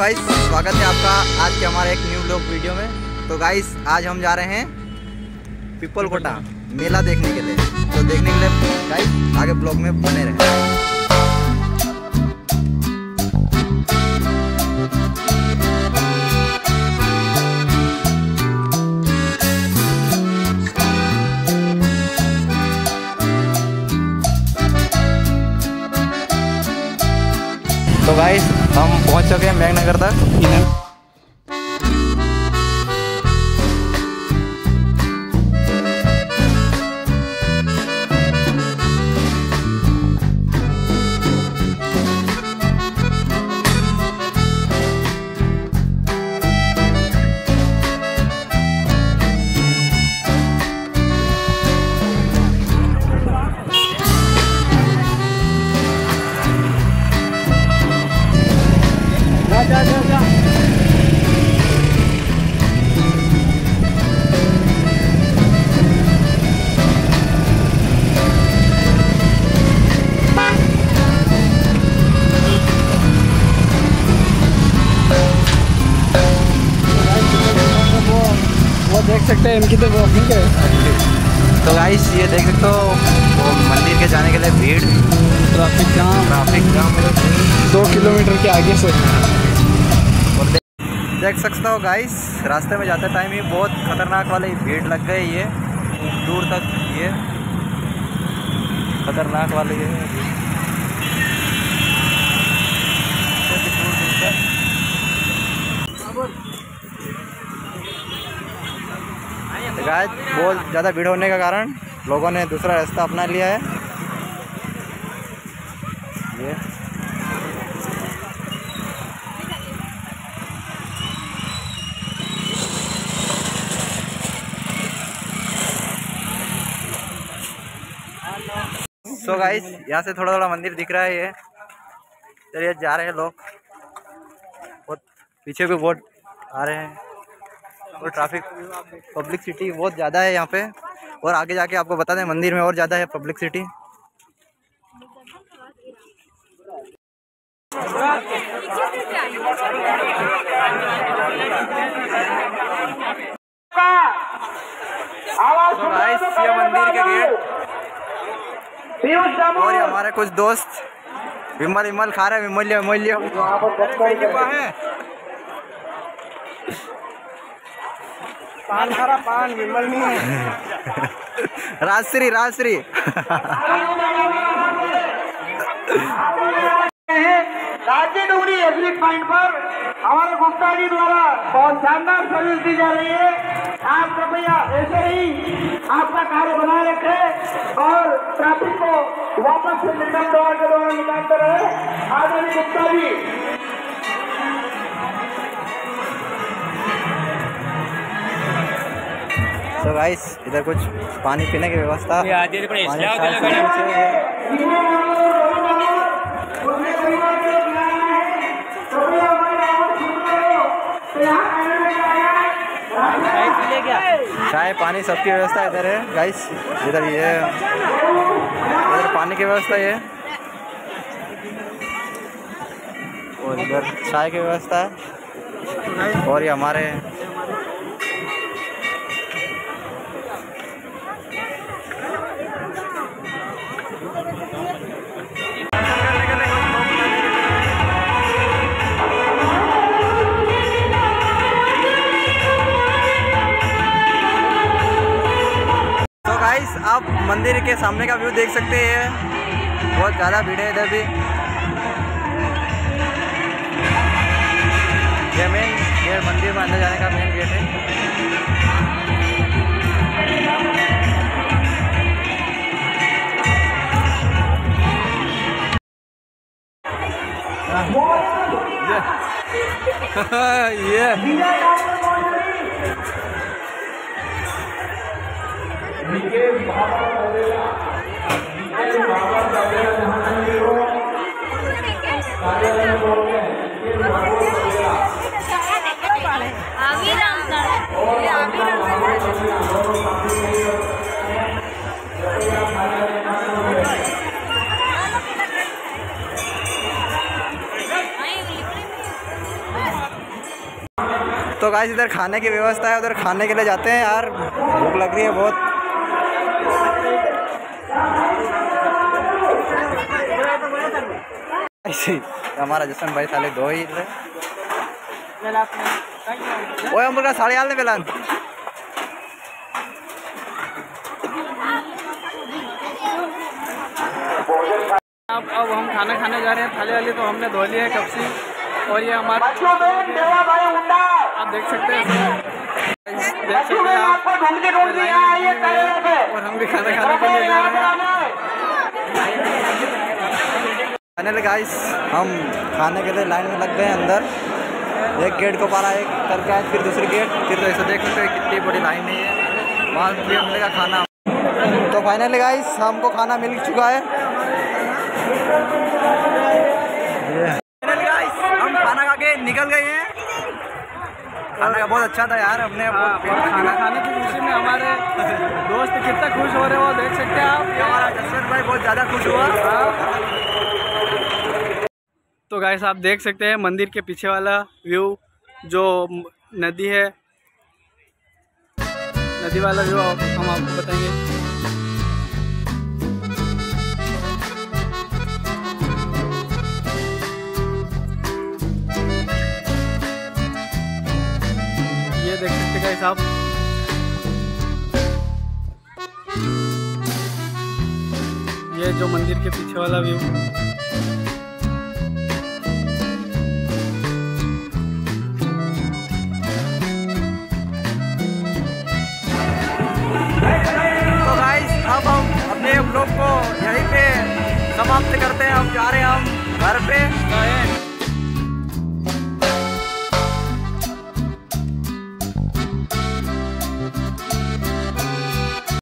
Guys, स्वागत है आपका आज के हमारे एक न्यू ब्लॉग वीडियो में। तो गाइस, आज हम जा रहे हैं पिपलकोटा मेला देखने के लिए। तो देखने के लिए गाइस आगे ब्लॉग में बने रहें। तो गाइस, हम पहुंच चुके हैं मेघनगर तक। देख सकते हैं इनकी तो वॉकिंग है। तो गाइस, ये देख सकते हो वो मंदिर के जाने के लिए भीड़, ट्रैफिक जाम 2 किलोमीटर के आगे से। और देख सकते हो गाइस, रास्ते में जाते टाइम ही बहुत खतरनाक वाली भीड़ लग गई है दूर तक। ये खतरनाक वाली है गाइस। बहुत ज़्यादा भीड़ होने के कारण लोगों ने दूसरा रास्ता अपना लिया है। ये सो गाइस, यहाँ से थोड़ा थोड़ा मंदिर दिख रहा है। ये चलिए जा रहे हैं लोग। बहुत पीछे भी बहुत आ रहे हैं और ट्रैफिक पब्लिसिटी बहुत ज़्यादा है यहाँ पे। और आगे जाके आपको बता दें, मंदिर में और ज़्यादा है पब्लिसिटी। तो गाइस, ये मंदिर के गेट और हमारे कुछ दोस्त विमल खा रहे हैं। विमल्य पान खा रहा, पान विमल नहीं है। राजश्री राज्य डुगरी एग्जिट पॉइंट पर हमारे गुप्ता जी द्वारा बहुत शानदार सर्विस दी जा रही है। आप कृपया ऐसे ही आपका कार्य बनाए रखें और ट्रैफिक को वापस से निगम द्वार के द्वारा निकालते रहे। आदरणीय गुप्ता जी, तो गाइस, इधर कुछ पानी पीने की व्यवस्था चाय पानी सबकी व्यवस्था इधर है गाइस। इधर पानी की व्यवस्था है और इधर चाय की व्यवस्था है। और ये हमारे आप मंदिर के सामने का व्यू देख सकते हैं। बहुत ज़्यादा भीड़ है इधर भी। ये मेन गेट, मंदिर में अंदर जाने का मेन गेट है। तो गाइस इधर खाने की व्यवस्था है, उधर खाने के लिए जाते हैं यार, भूख लग रही है बहुत। ऐसे हमारा जसन भाई साले दो ही ओए हम का साड़ी आलने बेलान। अब हम खाना खाने जा रहे हैं। थाली वाली तो हमने धो ली है कब से, और ये हमारा आप देख सकते हैं, और हम भी खाना खाने के लिए जा रहे हैं। फाइनली गाइस हम खाने के लिए लाइन में लग गए अंदर। एक गेट को पारा, एक करके आए, फिर दूसरी गेट, फिर तो ऐसे देख सकते हैं कितनी बड़ी लाइन है, वहाँ भी मिलेगा खाना। तो फाइनली गाइस हमको खाना मिल चुका है। फाइनली गाइस हम खाना खा के निकल गए हैं। खाना का बहुत अच्छा था यार, हमने खाना खाने की खुशी में हमारे दोस्त कितना खुश हो रहे हो देख सकते हैं आप। हमारा जसवंत भाई बहुत ज़्यादा खुश हुआ। तो गाइस आप देख सकते हैं मंदिर के पीछे वाला व्यू, जो नदी है, नदी वाला व्यू हम आपको बताएंगे। ये देख सकते हैं गाइस आप, ये जो मंदिर के पीछे वाला व्यू। अब हम अपने ब्लॉग को यहीं पे समाप्त करते हैं। अब जा रहे हैं हम घर पे।